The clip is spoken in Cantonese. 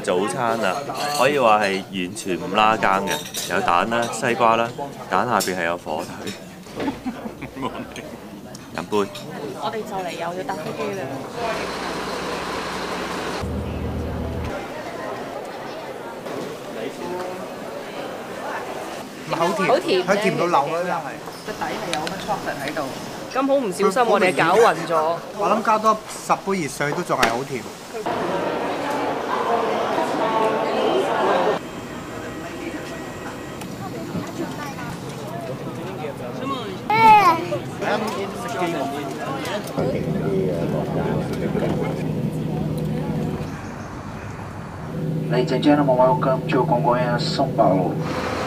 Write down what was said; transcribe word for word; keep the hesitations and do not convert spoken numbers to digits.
早餐啊，可以話係完全唔拉更嘅，有蛋啦、西瓜啦，蛋下邊係有火腿。飲杯。 我哋就嚟有要搭飛機啦。 好甜， 好甜， 佢甜到流啦，真係。 個底係有個 chocolate 喺度。 咁好唔小心，我哋搞暈咗。 我諗加多十杯熱水都仲係好甜。 Ladies and gentlemen, welcome to Congonhas, São Paulo.